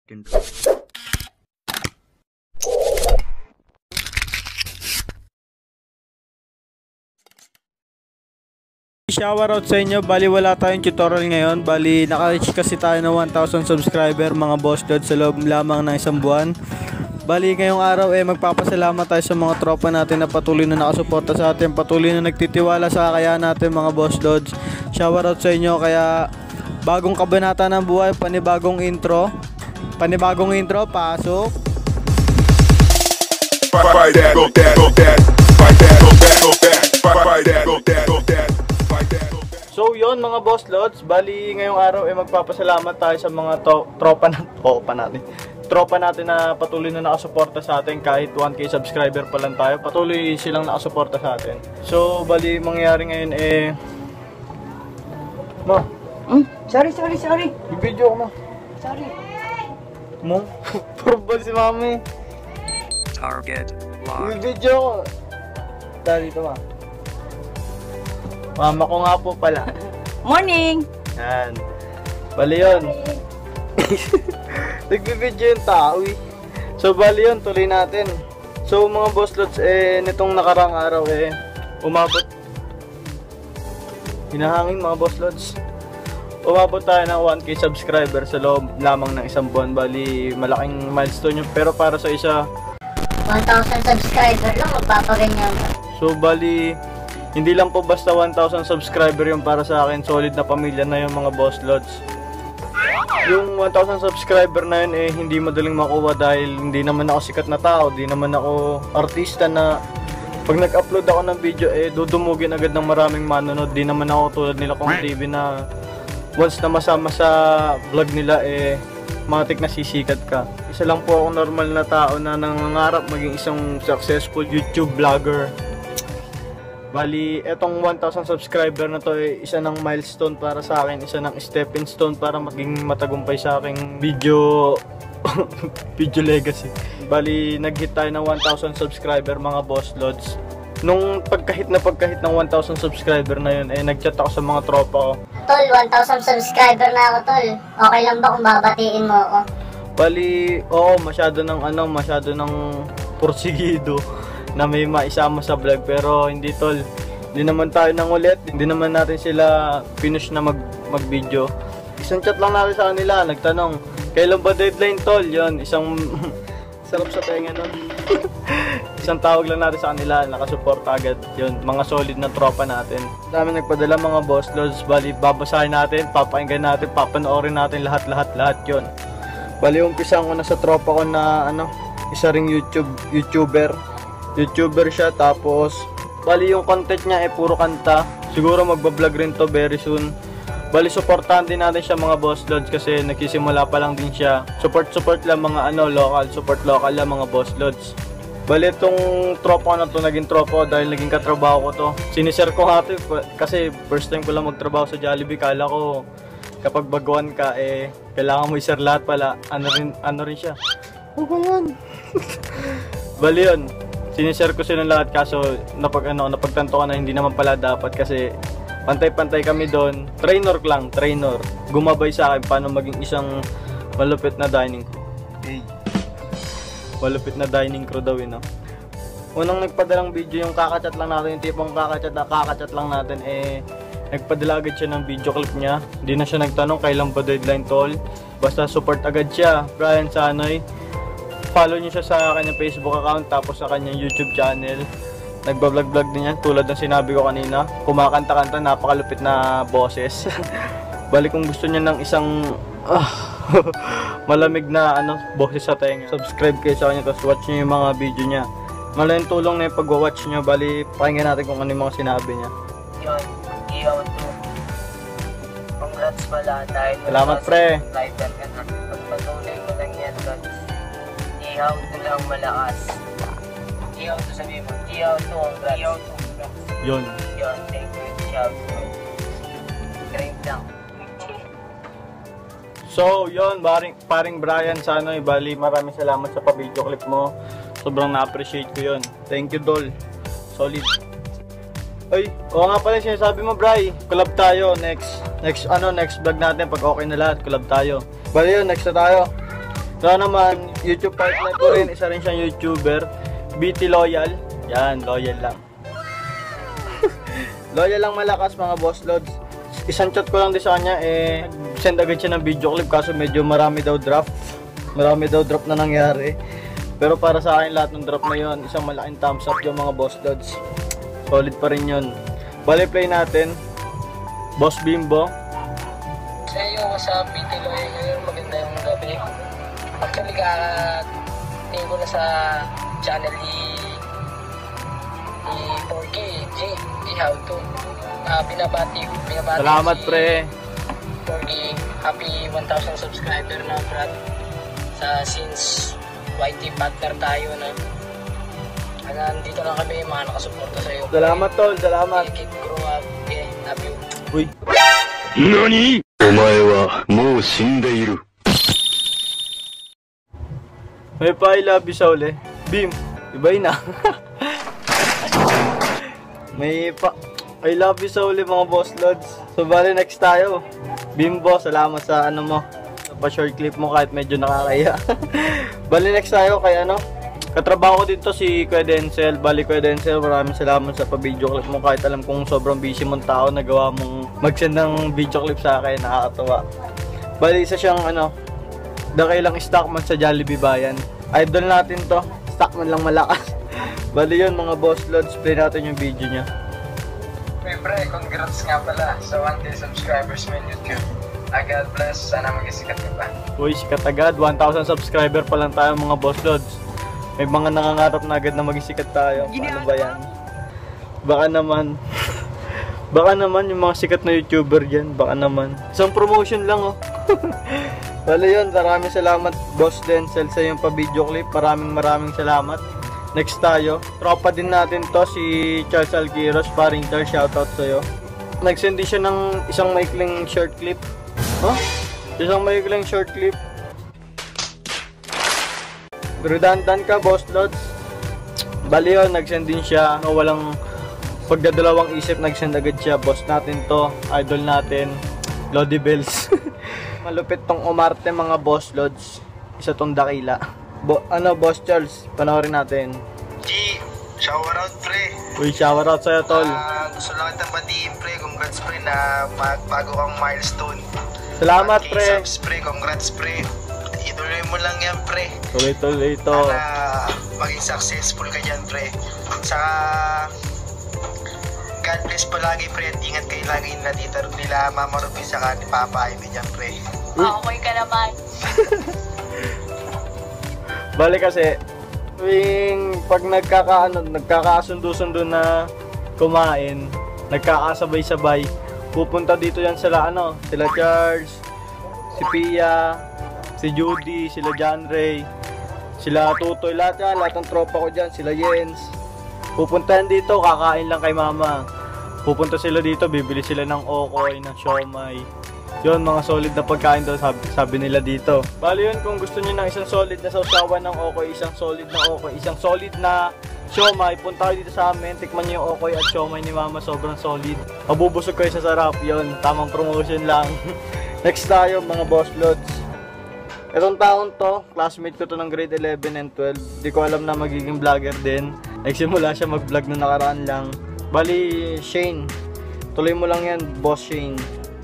Shoutout sa inyo, bali wala tayong tutorial ngayon, bali naka-reach kasi tayo ng 1,000 subscriber mga boss dod sa loob lamang ng isang buwan. Bali ngayong araw magpapasalamat tayo sa mga tropa natin na patuloy na nakasuporta sa atin, patuloy na nagtitiwala sa kakayahan natin mga boss dods. Shoutout sa inyo, kaya bagong kabanata ng buhay, panibagong intro, pasok. So yon mga boss lods, bali ngayong araw magpapasalamat tayo sa mga tropa natin na patuloy na nakasuporta sa atin kahit 1k subscriber pa lang tayo, patuloy silang nakasuporta sa atin. So bali mangyayari ngayon Sorry. i-video ko mo. Sorry. Mo? Puro ba si mami? Target locked. I-video ko. Dali ito ma. Mama ko nga po pala. Morning! Yan. Bali yun. Nagbibidyo yung tao eh. So bali yun, tuloy natin. So mga boss lods, nitong nakarang araw umabot. Hinahangin mga boss lods. Umabot tayo ng 1k subscriber sa loob lamang ng isang buwan. Bali malaking milestone yun. Pero para sa isa 1,000 subscriber lang, magpapaganyan ka. So bali hindi lang po basta 1,000 subscriber yung para sa akin, solid na pamilya na yung mga boss lods. Yung 1,000 subscriber na yun hindi madaling makuha dahil hindi naman ako sikat na tao, di naman ako artista na pag nag-upload ako ng video dudumugin agad ng maraming manonood. Di naman ako tulad nila kung TV na once na masama sa vlog nila matik na sisikat ka. Isa lang po ako normal na tao na nangangarap maging isang successful YouTube vlogger. Bali, etong 1,000 subscriber na to isa ng milestone para sa akin, isa ng stepping stone para maging matagumpay sa aking video legacy. Bali, nag-hit tayo ng 1,000 subscriber mga boss lods. Nung pagkahit ng 1,000 subscriber na yun, nag-chat ako sa mga tropa ko. Tol, 1,000 subscriber na ako, tol. Okay lang ba kung babatiin mo ako? Bali, oo, masyado ng porsigido na may maisama sa vlog, pero hindi tol. Hindi naman tayo nangulit, hindi naman natin sila finish na mag-video. Isang chat lang natin sa kanila, nagtanong, kailan ba deadline tol? Yun, isang sarap sa tenga nun. Isang tawag lang natin sa kanila, nakasuporta agad. Yun, mga solid na tropa natin. Dami nagpadala mga boss lods, bali babasahin natin, papakinggan natin, papanoorin natin lahat yun. Bali umpisan ko na sa tropa ko na isa ring YouTuber siya, tapos bali yung content niya puro kanta. Siguro magbablog rin to very soon. Bali supportahan din natin siya mga boss lods kasi nagsisimula pa lang din siya. Support lang mga local lang mga boss lods. Bali itong tropa ko na to, naging tropa dahil naging katrabaho ko to. Sinishare ko nga to kasi first time ko lang magtrabaho sa Jollibee. Kala ko kapag baguhan ka kailangan mo i-share lahat pala. Ano rin siya. Ano ba yan? Bali yun, sinishare ko sila lahat kaso napagtanto ka na hindi naman pala dapat kasi pantay-pantay kami doon. Trainer. Gumabay sa akin paano maging isang malupit na dining crew. Malupit na dining crew daw no? Unang nagpadalang video yung kakachat lang natin, yung tipong kakachat lang natin nagpadala agad siya ng video clip niya. Hindi na siya nagtanong kailan ba deadline tol. Basta support agad siya. Brian Sanoy. Follow niyo siya sa kanyang Facebook account tapos sa kanyang YouTube channel. Nagbablog din yan tulad ng sinabi ko kanina. Kumakanta-kanta, napakalupit na boses. Balik kung gusto niya ng isang malamig na boses sa tenga, subscribe kayo sa kanya tapos watch niyo yung mga video niya. Malaking tulong na yung pag-watch niyo. Bali pakinggan natin kung ano yung mga sinabi niya. Yun, iyaw to. Congrats pala dahil salamat pre. Pagpatuloy mo lang yan, guys. Ihaw to lang malakas. Ihaw to sabi mo. Ihaw to, congrats. Ihaw to, congrats. Yun, thank you. Shout to. Great lang. so yun, paring Brian Sanoy, bali maraming salamat sa pa-video clip mo. Sobrang na-appreciate ko yun. Thank you Dol. Solid. Ay, oo nga pala sinasabi mo, Bri. Collab tayo next vlog natin pag okay na lahat. Collab tayo. Bali yun, next na tayo. So naman, YouTube partner ko rin, isa rin siyang YouTuber, BT Loyal. Yan, loyal lang. Loyal lang malakas mga boss lods. Isang chat ko lang din sa kanya, send agad siya ng video clip kaso medyo marami daw drop na nangyari. Pero para sa akin lahat ng drop na yon, isang malaking thumbs up yung mga boss lods. Solid pa rin yun. Bale play natin, Boss Bimbo. Sa iyo sa BT Loyal ngayon, maganda yung gabi. Actually, tingin ko na sa channel ni 4K, G How To. Binabati Salamat si pre. 4K, happy 1,000 subscriber na brad. Since YT partner tayo na. Nandito lang kami, mga nakasuporta sa iyo. Salamat tol, salamat. Keep grow up. Yeah, love you. Uy. NANI?! お前はもう死んでいる。 May pa I love you sa uli. Bim, ibay na. May pa I love you sa uli mga boss lods. So bali next tayo. Bimbo, salamat sa ano mo. Pa short clip mo kahit medyo nakakaya. Bali next tayo kay ano. Katrabaho ko dito si Kuya Denzel. Bali Kuya Denzel, maraming salamat sa pa-video clip mo kahit alam kong sobrang busy mong tao, nagawa mong mag-send ng video clip sa akin, nakakatuwa. Bali isa siyang ano, dakilang stockman sa Jollibee Bayan. Idol natin to, stockman lang malakas. Bali yun mga boss lods, play natin yung video niya. Pre, congrats nga pala sa 1K subscribers mo in YouTube. God bless, sana mag-isikat ka pa. Uy, sikat agad, 1,000 subscriber pa lang tayo mga boss lods. May mga nangangarap na agad na magsikat tayo. Paano ba yan? Baka naman yung mga sikat na YouTuber dyan. Baka naman. Isang promotion lang oh. Wala yun. Maraming salamat Boss Denzel sa yung pa-video clip. Maraming salamat. Next tayo. Tropa din natin to si Charles Alquiros. Paring Charles, shoutout sa'yo. Nag-send siya ng isang maikling short clip. Huh? Isang maikling short clip. Redundant ka, boss lods. Bali yun, nag-send din siya. No, walang pagdadalawang isip, nag-send agad siya. Boss natin to, idol natin, Lodi Bells. Malupit tong umarte mga boss lods. Isa tong dakila. Boss Charles, panoorin natin. G, shower out pre. Uy, shower out sa'yo tol. Gusto lang kitang batiin pre, congrats pre na bago kang milestone. Salamat pre. Subs pre, congrats pre. Ituloy mo lang yan pre. Tuloy-tuloy ito. Para maging successful ka dyan pre. Saka God bless palagi pre at ingat kayo lagi nila Mama Ruby saka ni Papa Ivy dyan pre. Okay ka naman. Bali kasi pag nagkakasundo-sundo na kumain, nagkakasabay-sabay, pupunta dito yan sila Charles, si Pia, si Judy, sila John Ray, sila Tutoy, lahat ng tropa ko dyan, sila Jens. Pupuntahan dito, kakain lang kay mama. Pupunta sila dito, bibili sila ng okoy, ng siomay. Yun, mga solid na pagkain daw, sabi nila dito. Bali yun, kung gusto niyo ng isang solid na sausawan ng okoy, isang solid na siomay, punta kayo dito sa amin, tikman niyo yung okoy at siomay ni mama, sobrang solid. Mabubusog kayo sa sarap, yun, tamang promotion lang. Next tayo, mga boss lods. Itong taon to, classmate ko to ng grade 11 and 12. Di ko alam na magiging vlogger din. Nagsimula siya mag-vlog na nakaraan lang. Bali, Shane. Tuloy mo lang yan, Boss Shane.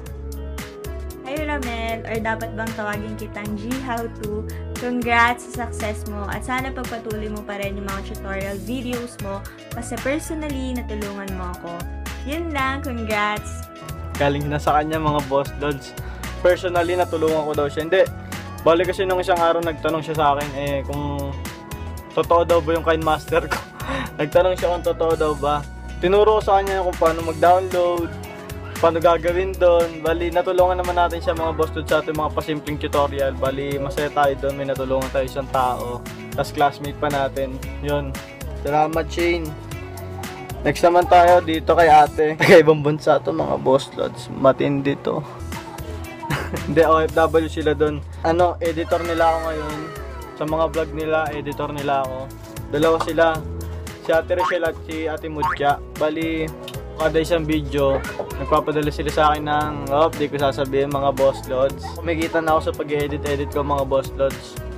Hi Ramel, or dapat bang tawagin kitang G How To? Congrats sa success mo at sana pagpatuloy mo pa rin yung mga tutorial videos mo kasi personally natulungan mo ako. Yun lang, congrats! Galing na sa kanya mga boss lods. Personally natulungan ko daw siya. Hindi. Bali kasi nung isang araw nagtanong siya sa akin kung totoo daw ba yung Kind Master ko. Nagtanong siya kung totoo daw ba. Tinuro ko sa kanya kung paano mag-download, paano gagawin doon. Bali natulungan naman natin siya mga boss lods sa ating mga pasimpleng tutorial. Bali masaya tayo doon, may natulungan tayo isang tao. Tapos classmate pa natin. Yun. Salamat Shane. Next naman tayo dito kay ate. Kay ibang bansa to mga boss lods. Matindi to. Hindi, OFW sila doon. Editor nila ako ngayon. Sa mga vlog nila, editor nila ako. Dalawa sila. Si Ate Rachel at si Ate Mudja. Bali, kada isang video, nagpapadala sila sa akin ng, di ko sasabihin mga boss lods. Kumikita na ako sa pag-edit ko mga boss lods.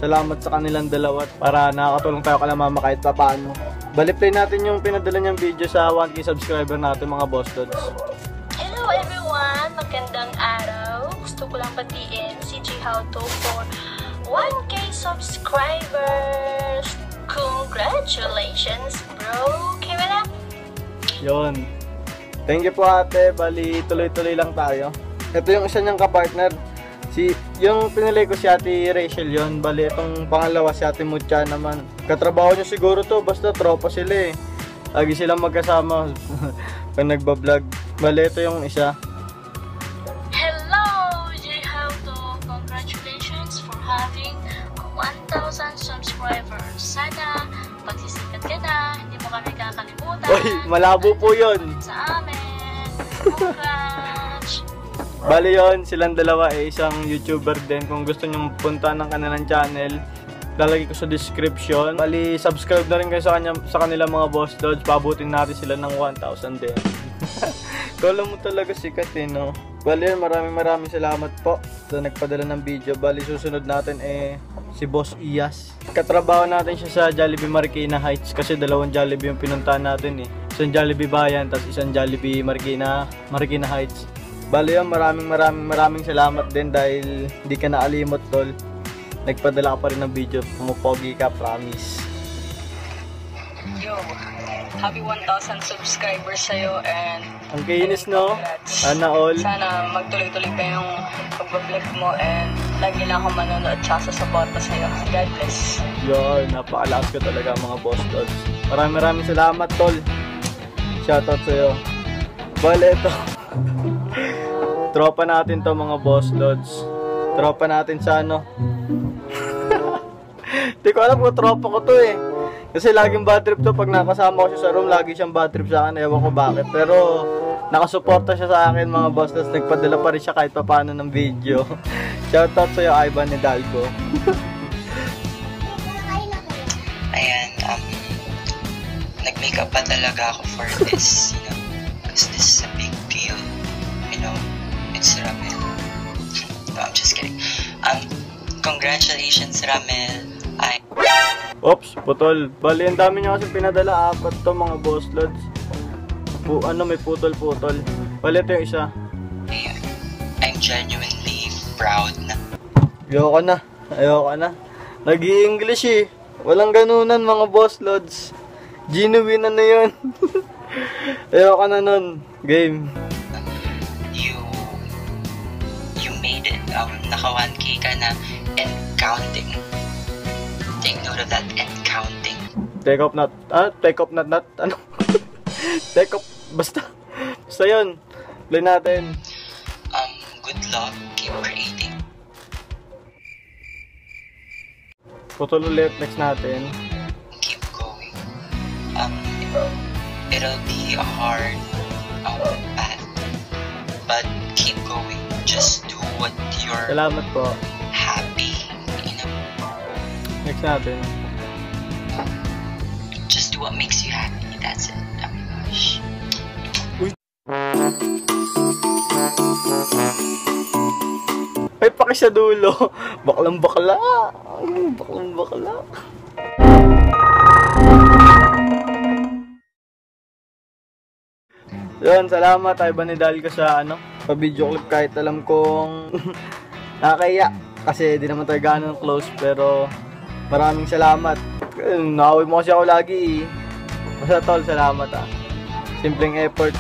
Salamat sa kanilang dalawa para nakakatulong tayo kala mama kahit papaano. Bali-play natin yung pinadala niyang video sa 1K subscriber natin mga boss lods. Hello everyone! Magandang araw! Gusto ko lang batiin si G How To for 1K subscribers! Congratulations bro! Give it up! Yun. Thank you po ate. Bali, tuloy-tuloy lang tayo. Ito yung isa niyang kapartner. Yung pinili ko si ate Rachel yun. Bali, itong pangalawa si ate Mucha naman. Katrabaho niyo siguro to. Basta tropa sila eh. Lagi silang magkasama pag nagbablog. Bali, ito yung isa. Hello G How To! Congratulations for having 1,000 subscribers. Sana pagsisikat ka na, hindi mo kami kakalimutan. Uy, malabo po yun. Sa amin. Congrats! Bali yun, silang dalawa ay isang YouTuber din. Kung gusto nyo punta ng kanilang channel, lalagay ko sa description. Bali, subscribe na rin kayo sa kanilang mga boss lods. Pabutin natin sila ng 1,000 din. Kala mo talaga sikat eh, no? Bali yun, maraming salamat po sa nagpadala ng video. Bali, susunod natin si Boss Iyas. Katrabaho natin siya sa Jollibee Marikina Heights kasi dalawang Jollibee yung pinuntahan natin eh. Isang Jollibee Bayan, tapos isang Jollibee Marikina Heights. Bali yun, maraming salamat din dahil hindi ka naalimot tol. Nagpadala ka pa rin ng video, pumupogi ka, promise. Yo, happy 1,000 subscribers sa'yo and ang kinis no? Sana all. sana magtuloy-tuloy pa yung pag-vlog mo and lagi lang akong manonood at sasuporta sa'yo. God bless. Yun, napakalakas ko talaga mga boss lods. Maraming salamat tol. Shoutout sa'yo. Bali ito. Tropa natin to mga boss lods. Tropa natin sa ano. Hindi ko alam kung tropa ko to eh. Kasi laging bad trip to. Pag nakasama ko siya sa room, lagi siyang bad trip sa akin. Ewan ko bakit. Pero nakasuporta siya sa akin mga boss lods. Nagpadala pa rin siya kahit paano ng video. Shoutout sa'yo Ivan Hidalgo. Ayan, nag-makeup pa talaga ako for this, you know, because this is a big deal, you know, it's Ramel. No, I'm just kidding. Congratulations Ramel. Oops, putol. Bali, ang dami niya kasi pinadala. 4 to mga boss lods. May putol-putol. Bali, ito yung isa. Ayan, I'm genuinely proud na. Ayoko na. Nag-i-English eh. Walang ganunan mga boss lods. Genuine na yun. Ayoko na nun. Game. You made it. Naka 1K ka na and counting. Take note of that and counting. Take off not. Ano? Take off. Basta yun. Play natin. Good luck. Keep creating. Putol ulit. Next natin. Keep going. It'll be a hard path, but keep going. Just do what you're Salamat po. happy, you know. Next natin. Just do what makes you happy. That's it. Oh my gosh. Ay, paki sa dulo. Baklang bakla. Yun, salamat Ivan Hidalgo sa pa-video clip kahit alam kong nakakaya. Kasi di naman tayo ganun close pero maraming salamat. Nakawin mo kasi ako lagi eh. Basta tol, salamat ah. Simpleng effort.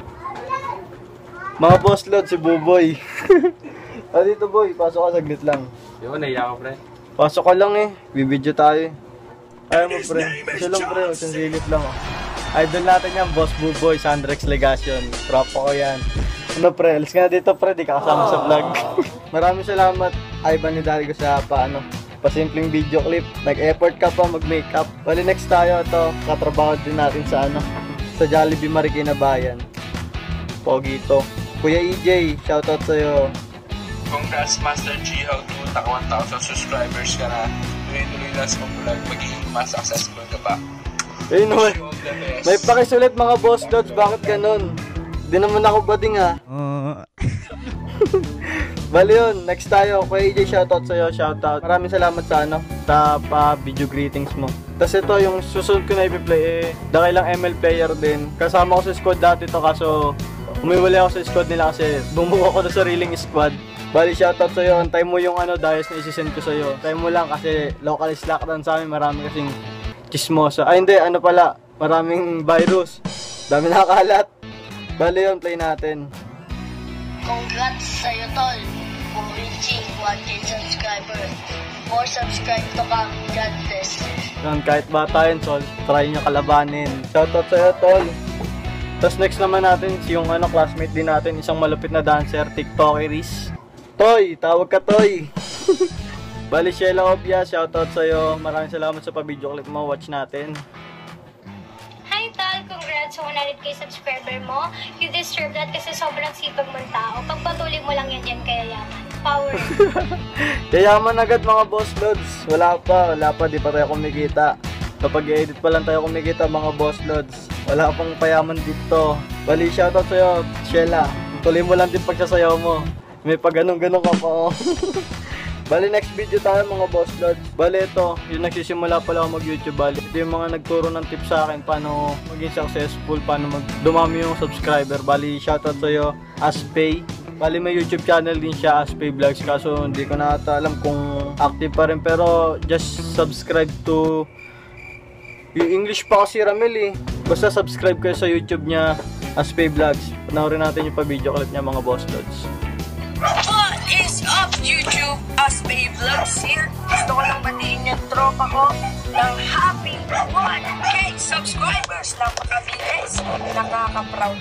Mga boss load, si Buboy. Dito boy, pasok ka saglit lang. Yun, naiya ko pre. Pasok ka lang eh, bibidyo tayo. Ayaw mo pre, isa lang pre, isang silip lang oh. Idol natin yan, Boss Buboy, Sandrex Legacion. Tropa ko yan. Ano pre, alis ka na dito pre, di ka kasama sa vlog. Maraming salamat, Ivan Hidalgo sa pasimpleng video clip. Nag-effort ka pa mag-makeup. Bali next tayo, ito, katrabaho din natin sa sa Jollibee Marikina Bayan. Pogi ito. Kuya EJ, shoutout sa'yo. Congrats Master G How To, naka 1,000 subscribers ka na. Tuloy-tuloy lang sa vlog, magiging mas successful ka pa. Ayun naman. May pakisulit mga boss lods, bakit ganun? Di naman ako bading ha. Bali yun, next tayo. Kuya AJ, shoutout sa'yo, shoutout. Maraming salamat sa video greetings mo. Tapos ito, yung susunod ko na ipi-play, dakilang ML player din. Kasama ko sa squad dati to, kaso umiwala ako sa squad nila kasi bumuo ako na sariling squad. Bali, shoutout sa'yo. Antay mo yung dias na isisend ko sa'yo. Antay mo lang kasi localist lockdown sa amin. Marami kasing chismosa. Ay, hindi. Pala. Maraming virus. Dami nakakalat. Bali yun, play natin. Congrats sa'yo, tol. For reaching 1K subscribers. More subscribe to come. God bless. Yan, kahit bata yun, Sol. Try nyo kalabanin. Shoutout sa'yo, tol. Tapos next naman natin, yung classmate din natin. Isang malupit na dancer, TikTokeris. Toy! Tawag ka, Toy! Bali, Sheila Obia, shoutout sa'yo. Maraming salamat sa pa-video clip mo. Watch natin. Hi, Tal! Congrats sa 100k subscriber mo. You deserve that kasi sobrang sipag mong tao. Pagpatuloy mo lang yan kaya yaman. Power! Yayaman agad mga boss loads. Wala pa. Di pa tayo kumikita. Kapag i-edit pa lang tayo kumikita mga boss loads. Wala pang payaman dito. Bali, shoutout sa'yo, Sheila. Tuloy mo lang din pagsasayaw mo. May pag ganun-ganun ka pa. Bali, next video tayo mga boss loads. Bali, ito, yung nagsisimula pala ako mag-YouTube. Bali, ito yung mga nagturo ng tips sa akin paano maging successful, paano dumami yung subscriber. Bali, shoutout sa'yo, Aspay. Bali, may YouTube channel din siya, Aspay Vlogs. Kaso, hindi ko na ata alam kung active pa rin. Pero, just subscribe to... Yung English pa kasi Ramel eh. Basta subscribe kayo sa YouTube niya, Aspay Vlogs. Panoorin natin yung pa-video clip niya mga boss loads. What is up YouTube? Aspay Vlogs here. Gusto ko lang batiin yung tropa ko ng happy 1K subscribers. Napakabilis. Nakaka-proud.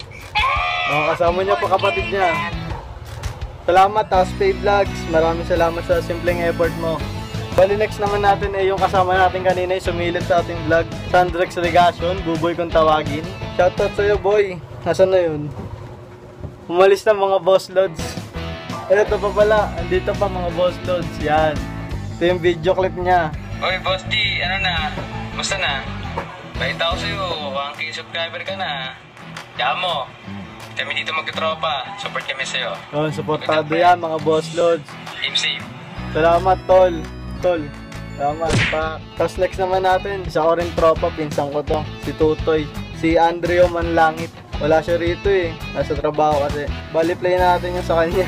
Kasama niya pa kapatid niya. Salamat Aspay Vlogs. Maraming salamat sa simpleng effort mo. Bali, next naman natin yung kasama natin kanina yung sumilip sa ating vlog, Sandrex Legation, Buboy kung tawagin. Shoutout sa'yo, boy. Nasaan na yun? Umalis na mga boss loads. Ito pa pala, andito pa mga boss loads. Yan. Ito yung video clip niya. Oy, Boss D, Musta na? Baita ko sa'yo, 1K subscriber ka na. Diyan mo. Kami dito magkatropa. Support kami sa'yo. Supportado yan mga boss loads. Team safe. Salamat, tol. Salamat pa. Tapos next naman natin, isa ko rin tropa, pinsan ko to. Si Tutoy. Si Andreo Manlangit. Wala siya rito eh. Nasa trabaho kasi. Bali, play natin yung sa kanya.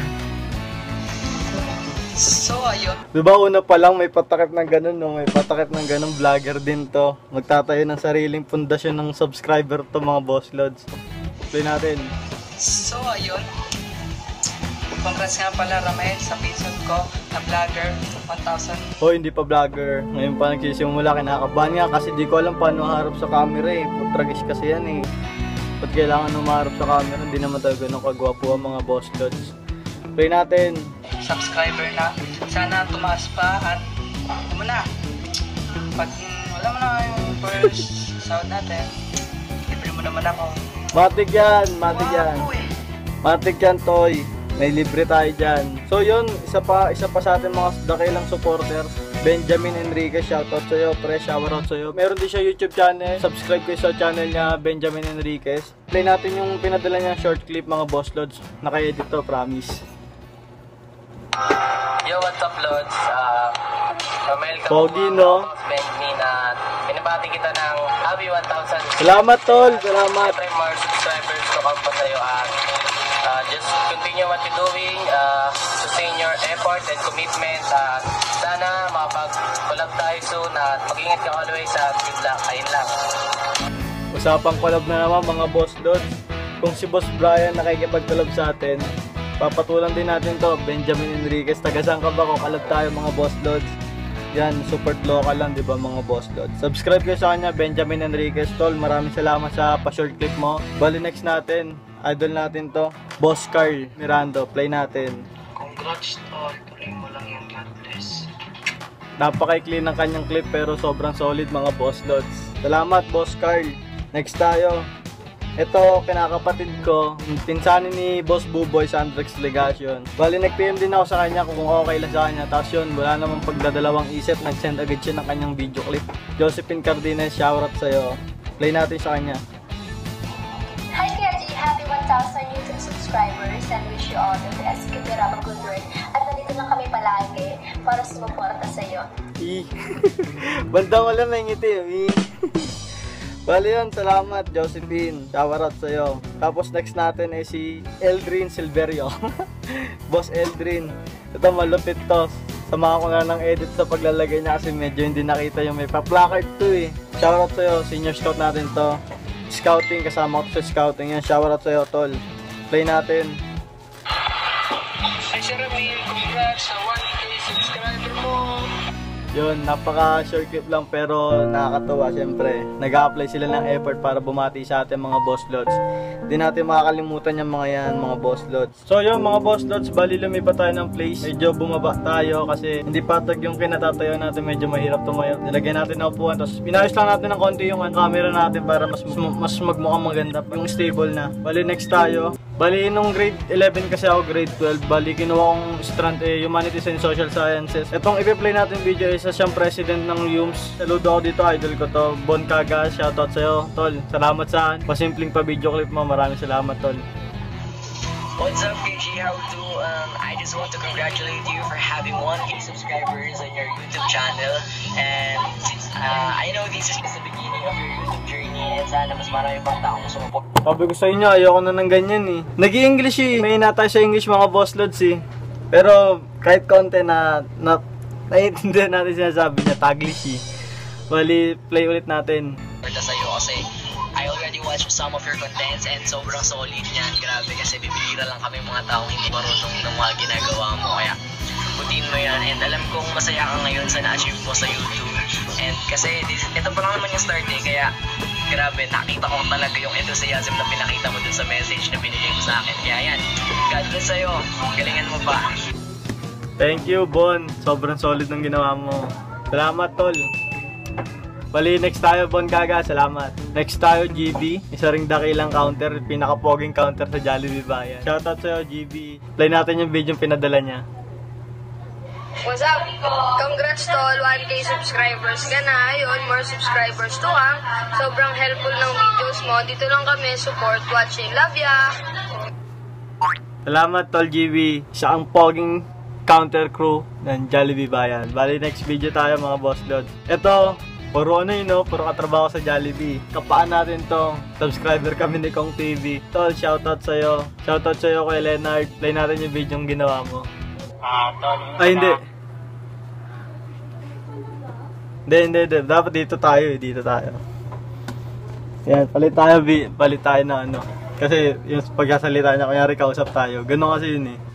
So, ayun. Diba una pa lang may patakip ng ganun, no? May patakip ng ganun, vlogger din to. Magtatayo ng sariling pundasyon ng subscriber to mga boss loads. Play natin. So, ayun. Congrats nga pala Ramel sa pinsan ko na vlogger 1,000. Oh, hindi pa vlogger. Ngayon pa nagsisimula, kinakabahan nga kasi di ko alam paano harap sa camera eh. Putragis kasi yan eh. Ba't kailangan humarap sa camera? Hindi naman tayo ganun kagwapo ang mga boss loads. Play natin. Subscriber na. Sana tumaas pa at muna. Pag wala mo na yung first sound natin, libre mo naman ako. Matik yan. Matik yan, Toy. May libre tayo dyan. So yun, isa pa sa ating mga dakilang supporters, Benjamin Enriquez, shoutout sa'yo, pre, shoutout sa'yo. Meron din siya YouTube channel, subscribe kayo sa channel niya, Benjamin Enriquez. Play natin yung pinadala niya short clip mga boss loads, naka-edit to, promise. Yo, what's up loads? Ramel ka Pogi, no? na pinabati kita ng happy 1,000. Salamat, tol, salamat. Siyempre, more subscribers to come pa sa'yo at just continue what you're doing, sustain your effort and commitment at sana makapag-collab tayo soon at mag-ingat ka always at good luck. Ayun lang. Usapang collab na naman mga boss loads. Kung si Boss Brian nakikipag-collab sa atin, papatulan din natin to, Benjamin Enriquez. Tagasang ka ba kung collab tayo mga boss loads? Yan, super local lang, di ba mga boss loads? Subscribe kayo sa kanya, Benjamin Enriquez. Tol, maraming salamat sa pa-short clip mo. Bali, next natin, idol natin to, Boss Carl Mirando. Play natin. Congrats, tol. Tuloy mo lang yung God bless. Napaka-clean ng kanyang clip pero sobrang solid mga boss loads. Salamat, Boss Carl. Next tayo. Ito, kinakapatid ko, pinsanin ni Boss Buboy, Sandrex Legation. Bali, nag-PM din ako sa kanya kung okay lang sa kanya. Tapos yun, wala namang pagdadalawang isip, nag-send agad siya ng kanyang video clip. Josephine Cardenas, shoutout sa'yo. Play natin sa kanya. Hi, Kuya G. Happy 1,000 YouTube subscribers. blessings and wish you all the best. Keep it up a good work. At nandito lang kami palagi para sumuporta sa'yo. Bandang wala may ngiti. Bali yun, salamat Josephine. Shower out sa'yo. Tapos next natin ay si Eldrin Silverio. Boss Eldrin. Ito malupit to. Samahan ko na ng edit sa paglalagay niya kasi medyo hindi nakita yung may pa-placard to eh. Shower out sa'yo, senior scout natin to. Scouting, kasama ko sa scouting yan. Shower out sa'yo tol. Play natin. Hi Sir Ramil, congrats sa 1K subscriber mo. Yun, napaka short clip lang pero nakakatuwa syempre. Nag-a-apply sila ng effort para bumati sa ating mga boss lods. Hindi natin makakalimutan yung mga yan, mga boss lods. So yun mga boss lods, bali lumipat tayo ng place. Medyo bumaba tayo kasi hindi patag yung kinatatayo natin, medyo mahirap tumayo. Nilagyan natin ng upuan, tapos pinayos lang natin ng konti yung camera natin para mas magmukhang maganda. Yung stable na. Bali next tayo. Bali nung grade 11 kasi ako, grade 12, bali kinuha kong strand Humanities and Social Sciences. Itong i-play natin video isa siyang president ng UMS. Saludo ako dito, idol ko to, Bon Caga, shoutout sa'yo, tol. Salamat sa pasimpleng pa-video clip mo, maraming salamat, tol. What's up, KG How To? I just want to congratulate you for having 1K subscribers on your YouTube channel. And I know this is just the beginning of your YouTube journey. And sana mas marami pang taong sumuport. Sabi ko sa inyo, ayoko na ng ganyan eh. Nag-i-English eh. May na tayo sa English mga boss lods eh. Pero kahit konti na naiintindihan natin sinasabi niya, Taglish eh. Bali, play ulit natin. Sa'yo kasi I already watched some of your contents and sobrang solid niyan. Grabe kasi bibihira lang kami mga taong hindi marunong ng mga ginagawa mo. Kaya putin mo yan. And alam kong masaya ka ngayon sa na-achieve mo sa YouTube. And kasi ito pa lang naman yung start eh. Kaya grabe, nakita ko talaga yung enthusiasm na pinakita mo dun sa message na binigay mo sa akin. Kaya yan, God bless sa'yo. Galingan mo pa. Thank you, Bon. Sobrang solid ng ginawa mo. Salamat, tol. Bali, next tayo, Bon Caga. Salamat. Next tayo, GB. Isa ring dakilang counter. Pinaka-poging counter sa Jollibee Bayan. Shoutout sa'yo, GB. Play natin yung video yung pinadala niya. What's up? Congrats tol, 1K subscribers ka na. Ayun, more subscribers to ha. Sobrang helpful ng videos mo. Dito lang kami, support, watching. Love ya! Salamat, tol GB. Siya ang poging counter crew ng Jollibee Bayan. Bali, next video tayo mga boss lods. Ito, puro ano yun, no? Puro katrabaho sa Jollibee. Kapaan natin tong subscriber kami ni Kong TV. Tol, shoutout sa'yo. Shoutout sa'yo kay Leonard. Play natin yung video yung ginawa mo. Tol. Ay, hindi. Hindi. Dapat dito tayo eh. Dito tayo. Yan, palit tayo na ano. Kasi yung pagkasalita niya, kunyari kausap tayo. Ganun kasi yun eh.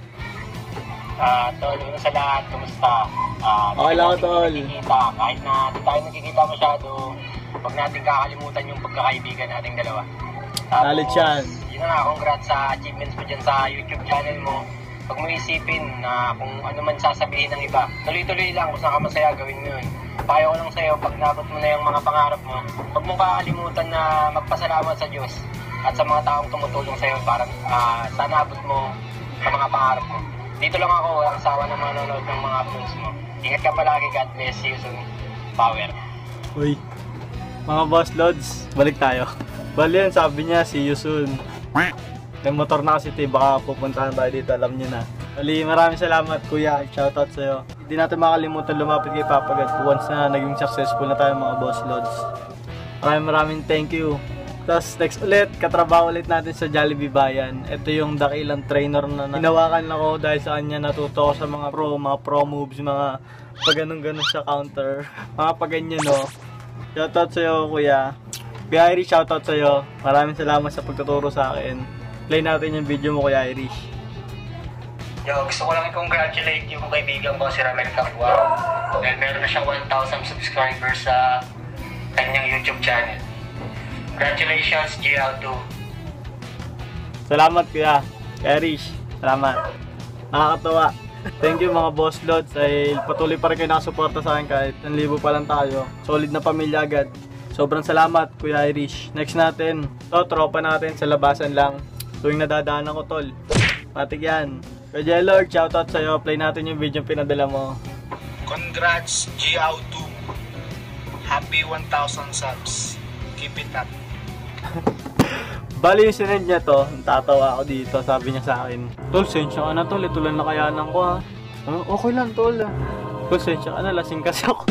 Tol, una sa lahat, kumusta? Okay lang ako, tol. Kahit na di tayo nagkikita masyado, huwag natin kakalimutan yung pagkakaibigan nating dalawa. Knowledge yan. Yun na nga, congrats sa achievements mo dyan sa YouTube channel mo. Huwag mo isipin na kung ano man sasabihin ng iba. Tuloy-tuloy lang kung saan ka masaya, gawin mo yun. Payo ko lang sa'yo, pag nabot mo na yung mga pangarap mo, huwag mo kakalimutan na magpasalamat sa Diyos at sa mga taong tumutulong sa'yo para sa nabot mo sa mga pangarap mo. Dito lang ako, walang sawa na manonood ng mga uploads mo. Ingat ka palagi, God bless you soon. Power. Uy, mga boss lods, balik tayo. Bali yan, sabi niya, see you soon. May motor na kasi ito, baka pupuntahan tayo dito, alam niyo na. Bali, maraming salamat kuya, shoutout sa'yo. Hindi natin makalimutan lumapit kay Papa God once na naging successful na tayo mga boss lods. Maraming thank you. Tapos next ulit, katrabaho ulit natin sa Jollibee Bayan. Ito yung dakilang trainer na hinawakan ako dahil sa kanya natuto ko sa mga pro moves, mga pag ganun sa counter. Mga pag ganyan no. Shoutout sa'yo kuya. Kuya Irish, shoutout sa'yo. Maraming salamat sa pagtuturo sa akin. Play natin yung video mo kuya Irish. Yo, gusto ko lang i-congratulate yung kaibigan ko si Ramel Cangua. Dahil meron na siya 1,000 subscribers sa kanyang YouTube channel. Congratulations, GL2. Salamat kuya Irish. Salamat. Nakakatawa. Thank you mga boss lods. Ay patuloy pa rin kayo nakasuporta sa akin kahit 1,000 pa lang tayo. Solid na pamilya agad. Sobrang salamat kuya Irish. Next natin, tropa natin sa labasan lang. Tuwing nadadaanan ko tol. Matik yan. Kuya Lord, shoutout sa'yo. Play natin yung video yung pinadala mo. Congrats, G-Auto. Happy 1,000 subs. Keep it up. Bali yung sinend niya to, tatawa ako dito, sabi niya sa akin, Tol, sensya ka na tol, ito lang nakayanan ko ha. Okay lang tol. Tol, sensya ka na, lasing kasi ako.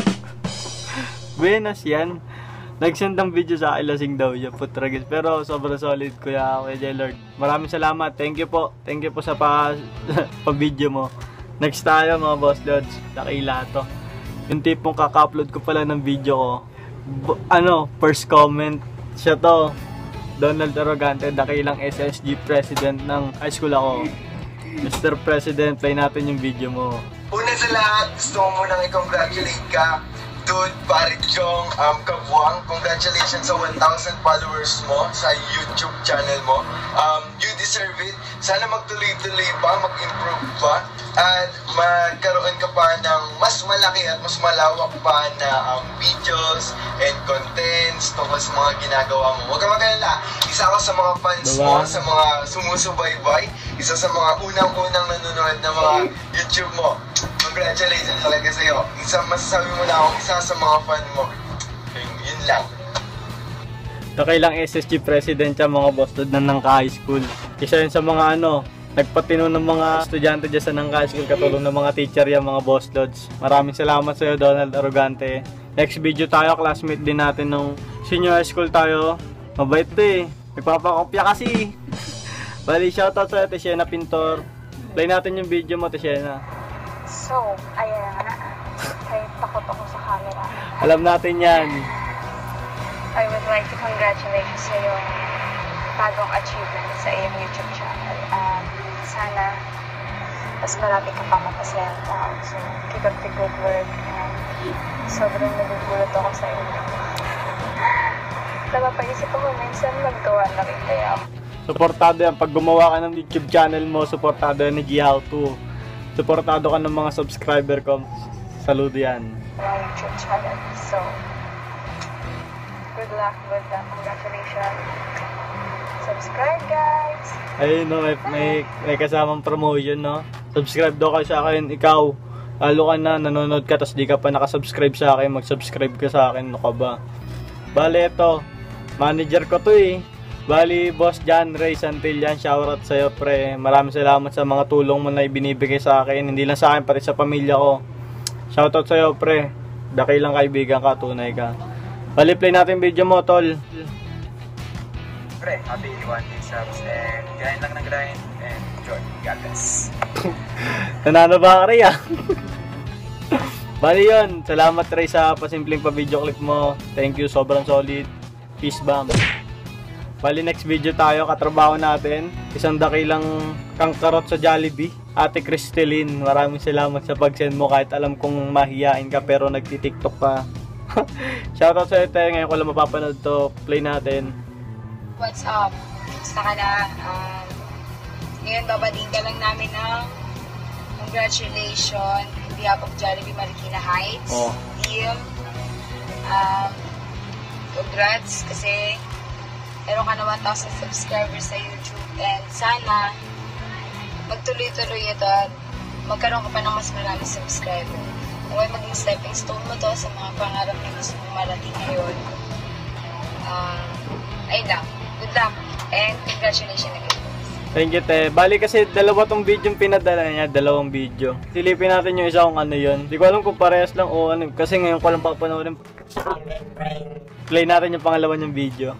Buenas yan. Nag-send ng video sa akin, lasing daw niya, putragis. Pero sobrang solid kuya, Kuya Lord. Maraming salamat, thank you po sa pa-video mo. Next tayo mga boss lods, dakila to. Yung tipong kaka-upload ko pala ng video ko, first comment, siya to. Donald Arrogante, dakilang SSG President ng high school ako. Mr. President, play natin yung video mo. Una sa lahat, gusto ko munang i-congratulate ka, Dude Parit Chong Kabuang. Congratulations sa 1,000 followers mo sa YouTube channel mo. You deserve it. Sana magtuloy-tuloy pa, mag-improve pa, at magkaroon ka pa ng mas malaki at mas malawak pa na videos and contents tungkol sa mga ginagawa mo. Huwag ka mag-alala. Isa ako sa mga fans mo, sa mga sumusubaybay, isa sa mga unang-unang nanonood na mga YouTube mo. Congratulations talaga sa'yo. Masasabi mo na akong isa sa mga fan mo. Yun lang. Dakilang SSG President siya mga boss load ng high school. Isa yun sa mga nagpatino ng mga estudyante dyan sa Nangka High School, katulong ng mga teacher yan mga boss loads. Maraming salamat sa'yo Donald Arrogante. Next video tayo, classmate din natin nung senior high school tayo. Mabait to eh. Nagpapakopya kasi. Bali, shoutout sa'yo Tessiena Pintor. Play natin yung video mo Tessiena. So, ayan na. Kahit takot ako sa camera. Alam natin yan. I would like to congratulate you sa iyong bagong achievement sa iyong YouTube channel. Sana mas marami ka pa mapasayang tao. So, keep up the good work. And sobrang nagugulat ako sa iyo. Napapaisip ako, minsan maggawa na rin kaya ako. Suportado yan. Pag gumawa ka ng YouTube channel mo, suportado yan ni G-How-To. Suportado ka ng mga subscriber ko. Saludo yan. YouTube channel. So, good luck. Congratulations. Subscribe, guys. Ayun no, may kasamang promotion no. Subscribe daw kayo sa akin. Ikaw, lalo ka na, nanonood ka, tapos di ka pa nakasubscribe sa akin, mag-subscribe ka sa akin. Ano ka ba? Bale, ito. Manager ko to eh. Bali, Boss John Ray Santillan, shoutout sa'yo pre. Maraming salamat sa mga tulong mo na ibinibigay sa akin. Hindi lang sa akin, pati sa pamilya ko. Shoutout sa'yo pre. Dakilang kaibigan ka, tunay ka. Bali, play natin video mo, tol. Pre, happy 1K subs and grind lang ng grind and enjoy. God bless. Nanano ba ka rin ah? Bali yun, salamat Ray sa pasimpleng pa-video clip mo. Thank you, sobrang solid. Peace bomb. Bali next video tayo, katrabaho natin. Isang dakilang kangkarot sa Jollibee. Ate Cristelyn, maraming salamat sa pag-send mo kahit alam kong mahihain ka pero nagti-tiktok pa. Shoutout sa ito, ngayon ko lang mapapanood to. Play natin. What's up? Gusto ka na? Ngayon babaliin ka lang namin ng congratulations on behalf of Jollibee Marikina Heights team. Congrats kasi meron ka na 1,000 subscribers sa YouTube and sana magtuloy-tuloy ito at magkaroon ka pa ng mas maraming subscriber. Huwag maging stepping stone mo to sa mga pangarap na gusto mong marating ngayon. Ayun lang. Good luck and congratulations again. Thank you, te. Bali kasi dalawa tong video yung pinadala niya, dalawang video. Silipin natin yung isa kung ano yun. Di ko alam kung parehas lang o ano, kasi ngayon ko lang papanoorin. Play natin yung pangalawa niyang video.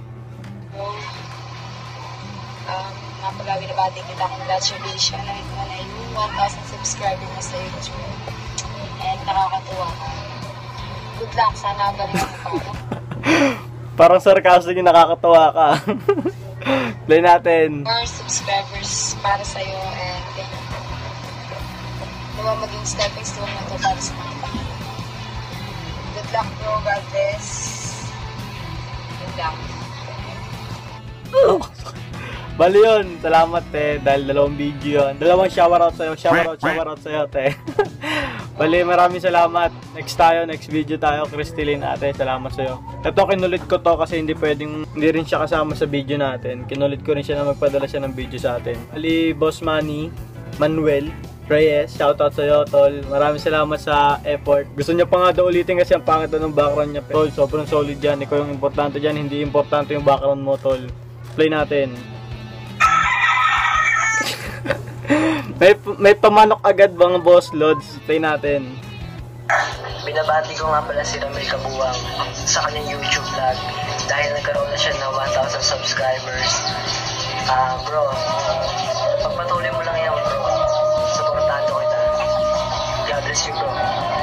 Napagawi na ba din kita, congratulations na ito na yung 1,000 subscribers mo sa YouTube. And nakakatuwa ka. Good luck, sana galing mo pa. Parang sarcastic yung nakakatuwa ka. Play natin. More subscribers para sa'yo and nawa maging stepping stone na to para sa mga pangalan. Good luck bro, God bless. Good luck. Bali yun, salamat te, dahil dalawang video yun. Dalawang shoutout sa'yo, shoutout sa'yo te. Bali, maraming salamat. Next video tayo, Cristelyn ate, salamat sa'yo. Ito, kinulit ko to kasi hindi rin siya kasama sa video natin. Kinulit ko rin siya na magpadala siya ng video sa atin. Bali, Boss Manny, Manuel, Reyes, shoutout sa'yo tol. Maraming salamat sa effort. Gusto niya pa nga daw ulitin kasi ang pangit ng background niya. Tol, sobrang solid yan. Ikaw yung importante dyan, hindi importante yung background mo tol. Play natin. may pamanok agad mga boss lods. Play natin. Binabati ko nga pala si Ramel Kabuwang sa kanyang YouTube vlog dahil nagkaroon na siya ng 1,000 subscribers. Bro, pagpatuloy mo lang yan, bro. Supportado kita. God bless you, bro.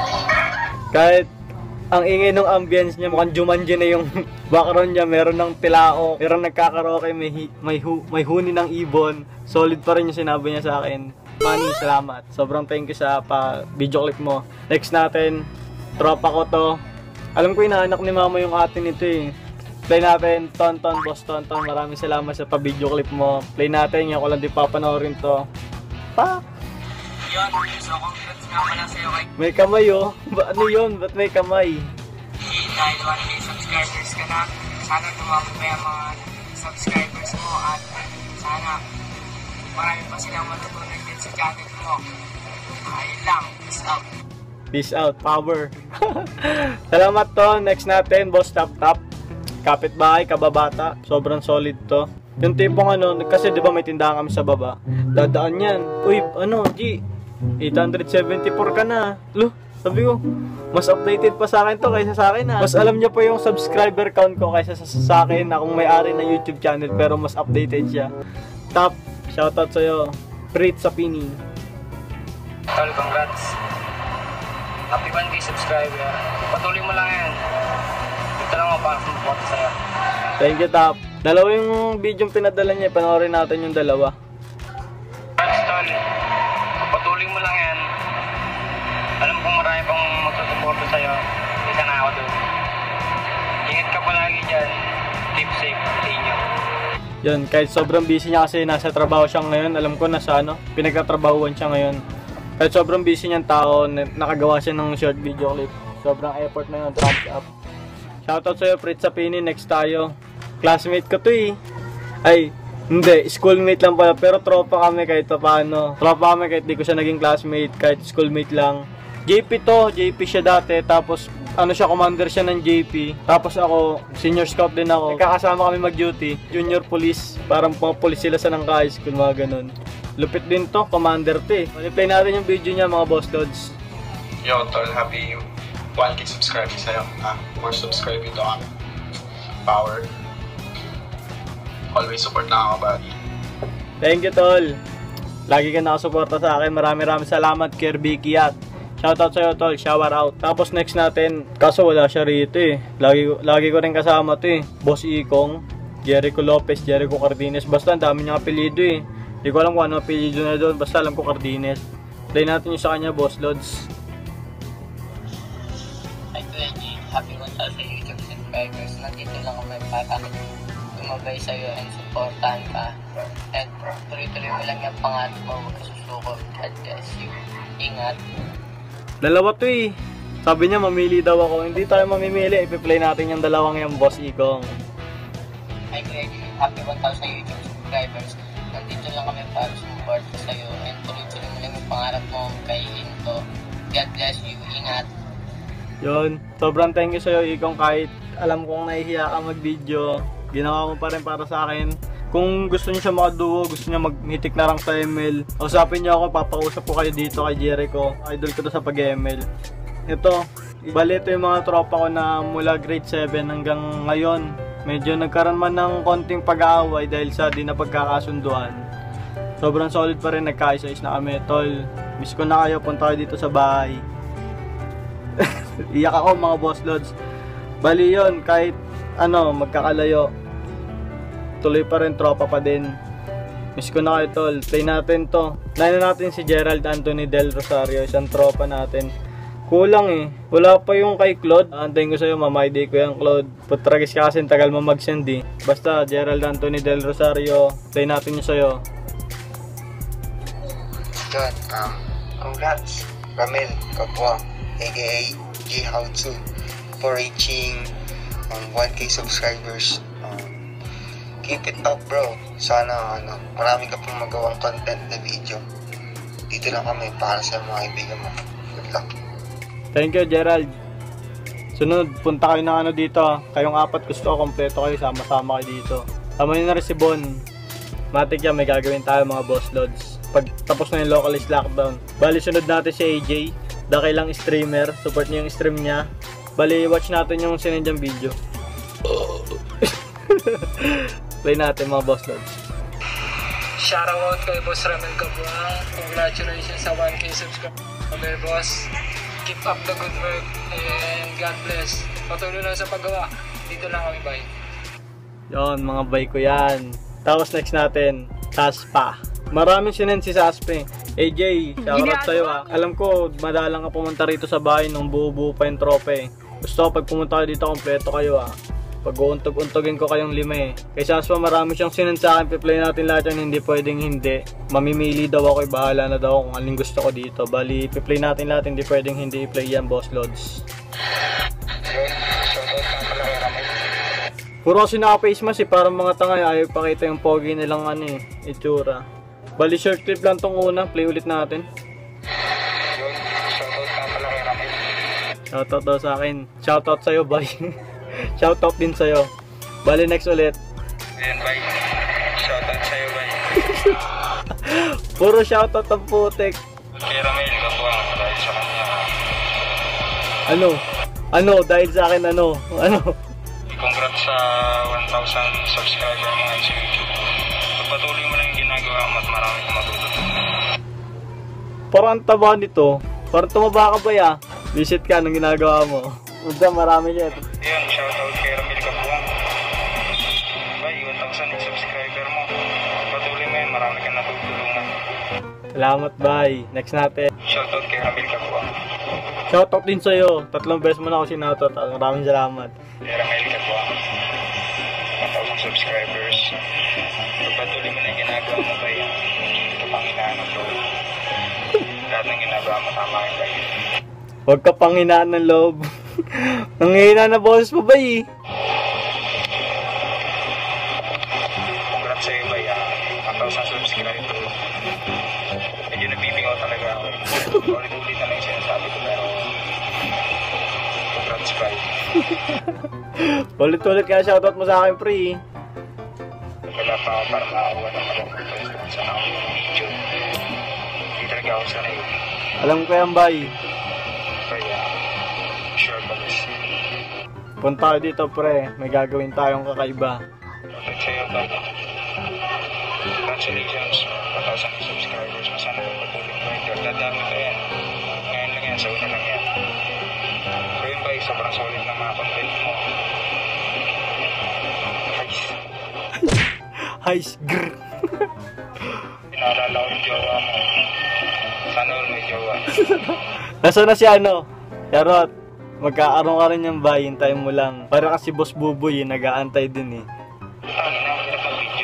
Kahit ang ingay ng ambience niya, mukhang Jumanji na yung background niya, meron ng tilao, meron nagkakaraoke, may huni ng ibon. Solid pa rin yung sinabi niya sa akin. Manny, salamat. Sobrang thank you sa video clip mo. Next natin, tropa ko to. Alam ko inaanak ni mama yung atin nito eh. Play natin, Tonton, Boss Tonton. Maraming salamat sa pa-video clip mo. Play natin, yung ko lang di papanoorin to. Pa! Yun, so congrats nga pala sa'yo kay... May kamay oh. Ano yun? Ba't may kamay? Dahil 1K subscribers ka na, sana tumawag pa yung mga subscribers mo at sana marami pa silang matutunan din sa channel mo. Ayun lang, peace out. Peace out, power. Salamat to. Next natin, Boss Tap Tap. Kapitbahay, kababata. Sobrang solid to. Yung tipong ano, kasi di ba may tindahan kami sa baba. Dadaan yan. Uy, ano, G, 874 ka na. Lo, sabi ko, mas updated pa sa akin to kaysa sa akin ha. Mas alam niya pa yung subscriber count ko kaysa sa akin na kung may-ari na YouTube channel pero mas updated siya. Top, shoutout sa'yo. Prit Sapini. Tol, congrats. Happy 1K subscriber. Patuloy mo lang yan. Ito lang ako para sumuporta sa'yo. Thank you, Top. Dalawa yung video yung pinadala niya. Panoorin natin yung dalawa. Congrats, Tol. Patuloy mo lang yan. Alam kong marami pang magsusuporta sa'yo. Isa na ako doon. Ingat ka palagi dyan. Keep safe sa inyo. Yun, kahit sobrang busy niya kasi nasa trabaho siya ngayon. Alam ko nasa ano, pinagkatrabahuan siya ngayon. Kahit sobrang busy niyang tao, nakagawa siya ng short video clip. Sobrang effort na yun, thumbs up. Shoutout sa'yo, Prit Sapini. Next tayo. Classmate ko to eh. Ay, hindi, schoolmate lang pala. Pero tropa kami kahit paano. Tropa kami kahit di ko siya naging classmate, kahit schoolmate lang. JP to, JP siya dati. Tapos, ano siya, commander siya ng JP. Tapos ako, senior scout din ako. Kakasama kami mag-duty. Junior police. Parang mga police sila sa nangka high school, mga ganun. Lupit din to, commander to eh. Play natin yung video niya, mga boss lods. Yo, tol, happy 1K subscribe sa'yo. More subscribe ito kami. Power. Always support na ako, buddy. Thank you, tol. Lagi ka nakasuporta sa akin. Maraming salamat, Kirby Kiat. Shoutout sa'yo, tol. Shower out. Tapos next natin, kaso wala siya rito eh. Lagi ko rin kasama to eh. Boss Ikong, Jericho Lopez, Jericho Cardenas. Basta ang dami niyang apelido eh. Hindi ko alam kung ano apelido na doon. Basta alam ko Cardenas. Play natin yung sa kanya, Boss Lods. Hi, Kuya, happy 1,000 YouTube subscribers. Nandito lang kami para tumabay sa'yo and supportan ka. And tuloy-tuloy mo lang yung pangarap mo. Huwag ka susuko. God bless you. Ingat. Dalawa to eh. Sabi niya mamili daw ako. Hindi tayo mamimili. Ipi-play natin yung dalawang yung Boss Ikong. Hi, Kuya, happy 1,000 YouTube subscribers. Nandito lang kami para support sa'yo and tuloy-tuloy mo lang yung pangarap mo kay Into. God bless you. Ingat. Yun. Sobrang thank you sa'yo, Ikong. Kahit alam kong nahihiya ka mag-video, ginawa mo pa rin para sa akin. Kung gusto niyo siya makaduo, gusto niya mag-hitik na rank sa ML, usapin niyo ako, papausap ko kayo dito kay Jericho. Idol ko to sa pag-ML. Ito, bali ito yung mga tropa ko na mula grade 7 hanggang ngayon. Medyo nagkaroon man ng konting pag-aaway dahil sa di na pagkakasunduan. Sobrang solid pa rin, nagkaisa-is na kami. Tol, miss ko na kayo, punta kayo dito sa bahay. Iyak ako mga boss lods. Bali yun, kahit ano, magkakalayo, tuloy pa rin, tropa pa din. Miss ko na kayo, tol. Play natin to. Play na natin si Gerald Anthony Del Rosario, isang tropa natin. Kulang eh. Wala pa yung kay Claude. Antayin ko sa'yo, mamay-day ko yung Claude. Putragis ka kasi, tagal mo mag-send eh. Basta, Gerald Anthony Del Rosario. Play natin yung sa'yo. John, congrats, Ramel Kabuwang, aka G How To, for reaching 1K subscribers. Keep it up, bro. Sana marami ka pong magawang content na video. Dito lang kami para sa mga kaibigan mo. Good luck. Thank you, Gerald. Sunod, punta kayo ng dito. Kayong apat gusto ko, kompleto kayo, sama-sama kayo dito. Tama nyo na rin si Bon. Matik yan, may gagawin tayo mga boss lods. Pag tapos na yung localist lockdown. Bali, sunod natin si AJ. Dakilang streamer. Support niyo yung stream niya. Bali, watch natin yung sinendang video. Play natin mga boss lods. Shoutout kay Boss Ramel Cabuang. Congratulations sa 1K subscriber, boss. Keep up the good work and God bless. Patuloy lang sa paggawa. Dito lang kami, bye. Yon, mga bye ko yan. Tapos next natin, Saspa. Maraming sinend si Saspe. AJ, shoutout sa'yo ah. Alam ko, madalang ka pumunta rito sa bahay nung buo-buo pa yung trope. Gusto ko pag pumunta kayo dito, kompleto kayo ah. Pag-uuntog-untogin ko kayong 5 eh. Kay Saspa, marami siyang sinend sa akin. Piplay natin lahat yan, hindi pwedeng hindi. Mamimili daw ako, bahala na daw kung anong gusto ko dito. Bali, piplay natin lahat, hindi pwedeng hindi i-play yan, boss lods. Puro kasi naka-face mask eh, parang mga tanga, ayaw pakita yung pogi nilang ano eh, itsura. Bali, short clip lang tong una, play ulit natin. Shoutout daw sa akin. Shoutout sa'yo, bye. Shoutout din sa'yo. Bali, next ulit. Ayan, bye. Shoutout sa'yo, bye. Puro shoutout ang putek. Kay Ramel, kapuang, dahil sa kanya. Ano? Dahil sa akin, ano? Congrats sa 1,000 subscriber mo ngayon sa YouTube. Pagpatuloy mo lang yung ginagawa mo at marami kang matutunan. Parang ang taba nito. Parang tumaba ka ba ya? Visit ka nung ginagawa mo. Uda, marami siya. Ayan, shoutout kay Ramel Cabuang. Bye, 1,000 subscriber mo. Patuloy mo yan, marami kang natutulungan. Salamat, bye. Next natin. Shoutout kay Ramel Cabuang. Shoutout din sa'yo. 3 beses mo na ako sinoutout. Maraming salamat. Kay Ramel Cabuang. 1,000 subscribers. Pagpatuloy mo na yung ginagawa mo ba yan? Kapanghinaan ng loob. Lahat ng ginagawa mo tama yung ba yun? Huwag ka panghinaan ng loob. Nanghihina na boses mo ba eh? Congrats sa'yo ba yan? 1,000 subscribers. Medyo nabibingaw talaga ako. Ulit-ulit na lang yung sinasabi ko pero congrats bye. Ulit-ulit kaya shoutout mo sa akin, pre. Wala pa ako para makakuha ng magandang sa aking video. Hindi talaga ako sanay. Alam ko yan, bye. Kaya, sure ba guys? Punta tayo dito, pre. May gagawin tayong kakaiba. Okay, sa'yo ba? Congratulations, 1,000 subscribers. Masana yung patuloy mo ito. Dadami ko yan. Ngayon lang yan, sa una lang yan. So yun ba, sobrang solid ng mga content mo. Heis, grrr. Pinaalala ko yung jowa mo. Sana all may jowa. Nasaan na si ano? Charot. Magkaaroon ka rin yung bayin, time mo lang. Para kasi Boss Buboy, nag-aantay din eh. Ano na, ang hirap ng video.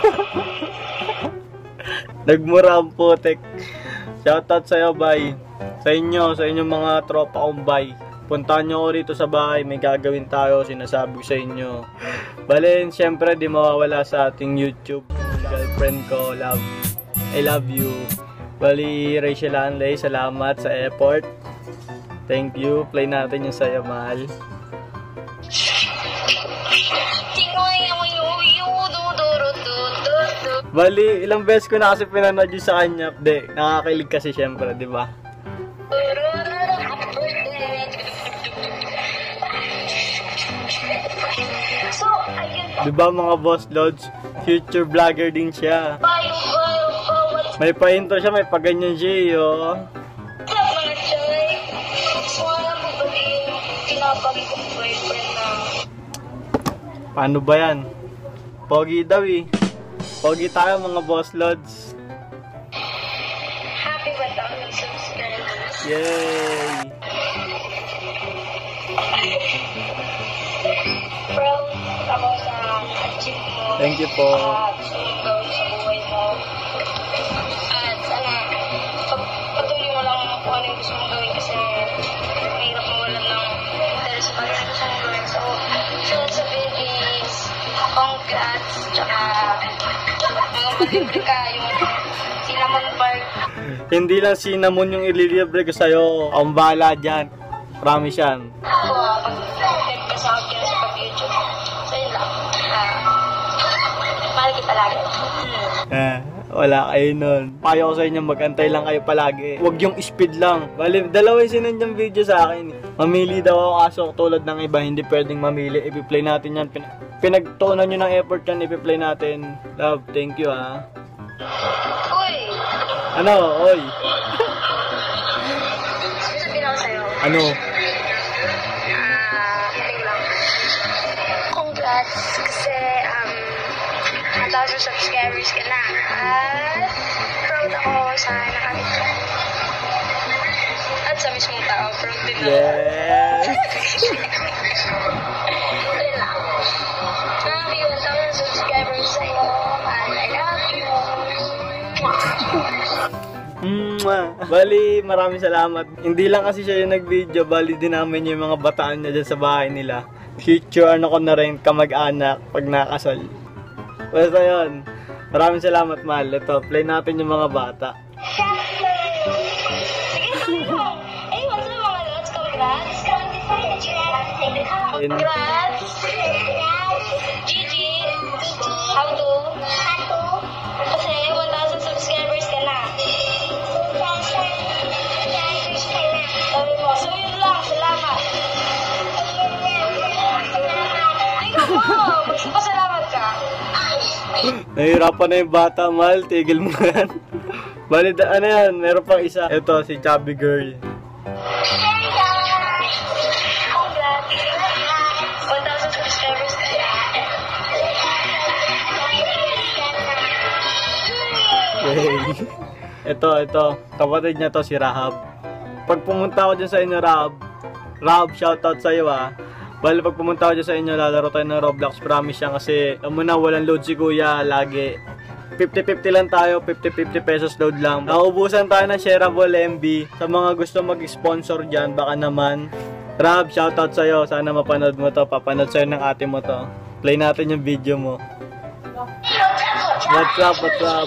Nagmura ang putek. Shoutout sa'yo, bay. Sa inyong mga tropa kong bay. Puntahan nyo ko rito sa bahay, may gagawin tayo, sinasabi ko sa inyo. Balen, syempre di mawawala sa ating YouTube. Girlfriend ko, I love you. Bali, Rachel Anley, salamat sa effort. Thank you. Play natin yung saya, mahal. Bali, ilang beses ko na kasi pinanood yung sa kanya. Hindi, nakakakilig kasi syempre, di ba? Di ba mga boss loads? Future vlogger din siya. May pa-intro siya, may pa-ganyan siya, oh. Paano ba yan? Pogi daw eh. Pogi tayo mga boss loads. Happy 1,000 subscribers. Yay! Proud ako sa achieve mo. Thank you po. Sumunod sa buhay mo. At sana, patuloy mo lang kung ano yung gusto mong gawin kasi mahirap mawalan ng interest pa rin gusto mong gawin. So, sunod sa babies, congrats, tsaka mga malibre ka, yung cinnamon park. Hindi lang cinnamon yung ililibre ko sa'yo. Ang bahala dyan. Promise yan. Ako, pag-tag ka sa akin sa pag-YouTube. So, yun lang. mahal kita lagi. Wala kayo nun. Payo ko sa inyo, magantay lang kayo palagi. Huwag yung speed lang. Bali, dalawa yung sinend yung video sa akin. Mamili daw ako kaso tulad ng iba, hindi pwedeng mamili. I-play natin yan. Pinagtuunan nyo ng effort yan, i-play natin. Love, thank you ha. Uy! Ano? Oy! Sabihin ako sa'yo. Ano? Hiling lang. Congrats kasi 1,000 subscribers ka na. At proud ako sa nakamit ko. At sa mismong tao, proud din ako. Yes! Ayun lang. Happy 1,000 subscribers sa'yo. And I love you. Bali, maraming salamat. Hindi lang kasi siya yung nag-video, bali din namin yung mga bataan niya dyan sa bahay nila. Future ano ko na rin, kamag-anak pag nakasal. Basta yun. Maraming salamat, mahal. Ito, play natin yung mga bata. Hey, what's up mga lods? Congrats! Congrats! Gigi! How to? Kasi 1,000 subscribers ka na. Sabi mo, so yun lang, salamat. Tingnan mo, magpasalamat ka. Nahihirapan na yung bata, mahal. Tigil mo yan. Bali, ano yan? Meron pang isa. Ito, si Chubby Girl. Congrats! 1,000 subscribers ka na. Ito. Kapatid niya to, si Rahab. Pag pumunta ako dyan sa inyo, Rahab, shoutout sa'yo ha. Bali, pag pumunta ako dyan sa inyo, lalaro tayo ng Roblox. Promise yan kasi, muna walang load si kuya, lagi. 50-50 lang tayo, 50-50 pesos load lang. Nauubusan tayo ng shareable MB. Sa mga gusto mag-sponsor dyan, baka naman. Rahab, shoutout sa'yo. Sana mapanood mo to. Papanood sa'yo ng ate mo to. Play natin yung video mo. What's up?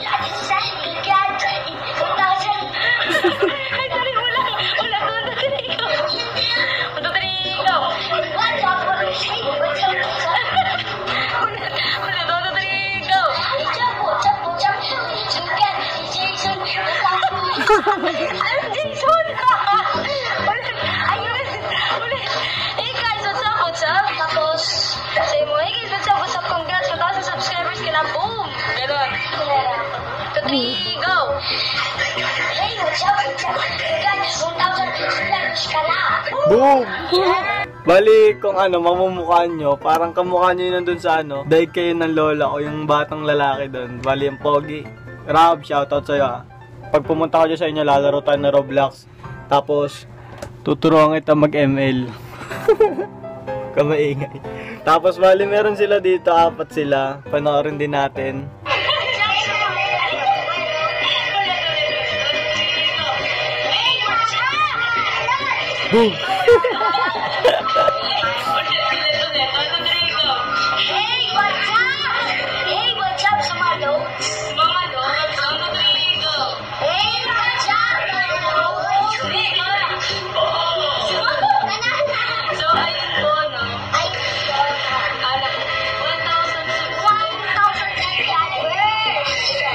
Hey guys, what's up? Tapos, say mo, hey guys, what's up? Congrats, 1,000 subscribers ka na, boom! Ganon. 2, 3, go! Hey, what's up? Congrats, 1,000 subscribers ka na, boom! Bali, kung ano, mamumukhaan nyo, parang kamukha nyo yun nandun sa ano, daig kayo ng lola o yung batang lalaki dun. Bali, yung pogi. Rahab, shoutout sa'yo ha. Pag pumunta ko dyan sa inyo, lalaro tayo na Roblox. Tapos, tuturuan kita mag-ML. Kamaingay. Tapos, bali, meron sila dito, 4 sila. Panoorin din natin. Boom! Hey, what's up sa mga lods? Mga lods, 1, 2, 3, go! Hey, what's up? So, ayun po, no? 1,000 subscribers!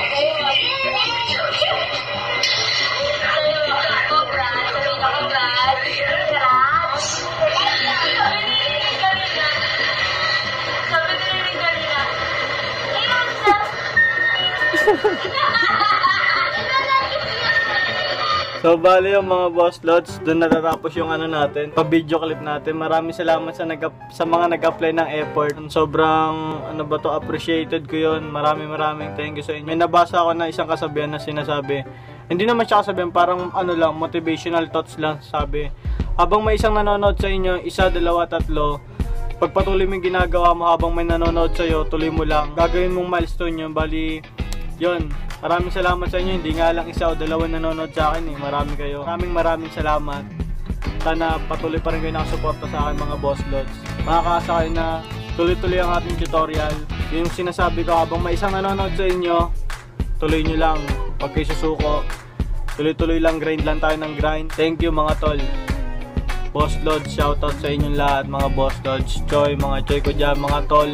So, bali yung mga boss lods, doon natatapos yung ano natin, pa-video clip natin. Maraming salamat sa mga nag-apply ng effort. Sobrang, ano ba to, appreciated ko yun. Maraming thank you sa inyo. May nabasa ako na isang kasabihan na sinasabi. Hindi naman siya kasabihan, parang ano lang, motivational thoughts lang sabi. Habang may isang nanonood sa inyo, 1, 2, 3, pagpatuloy mo yung ginagawa mo habang may nanonood sa'yo, tuloy mo lang. Gagawin mong milestone yun, bali, yun. Maraming salamat sa inyo. Hindi nga lang 1 o 2 nanonood sa akin eh. Marami kayo. Maraming salamat. Sana patuloy pa rin kayo nakasuporta sa akin mga boss lods. Makakaasa kayo na tuloy-tuloy ang ating tutorial. Yung sinasabi ko habang may isang nanonood sa inyo, tuloy nyo lang. Pag kayo susuko, tuloy-tuloy lang, grind lang tayo ng grind. Thank you mga tol. Boss lods, shoutout sa inyong lahat mga boss lods. Choy, mga choy ko dyan, mga tol.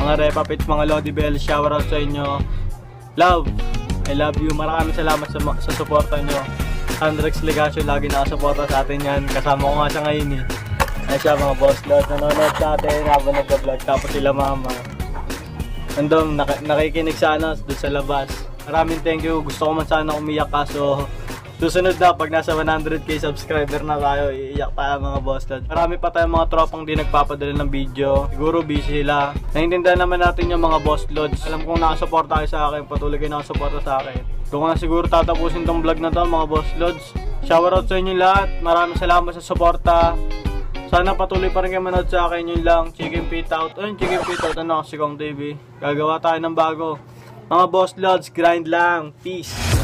mga Repa Pits, mga Lodi Bell, shoutout sa inyo. Love, I love you. Maraming salamat sa suporta nyo. Andrex Legasio, lagi nakasuporta sa atin yan. Kasama ko nga siya ngayon eh. Ay siya mga boss lods, nanonood sa atin habang nag-vlog. Tapos sila mama nandun, nakikinig sana doon sa labas. Maraming thank you. Gusto ko man sana umiyak, kaso susunod na pag nasa 100k subscriber na tayo, iiyak tayo mga boss lods. Marami pa tayong mga tropang di nagpapadala ng video. Siguro busy sila. Naiintindihan naman natin yung mga boss lods. Alam kong nakasuporta kayo sa akin, patuloy kayo nakasuporta sa akin. Doon ko na siguro tatapusin tong vlog na to mga boss lods. Shoutout sa inyo lahat. Maraming salamat sa suporta. Sana patuloy pa rin kayo manood sa akin. Yun lang. Chicken Pit out. Ayun, Chicken Pit out. Ano, si Kong TV. Gagawa tayo ng bago. Mga boss lods, grind lang. Peace.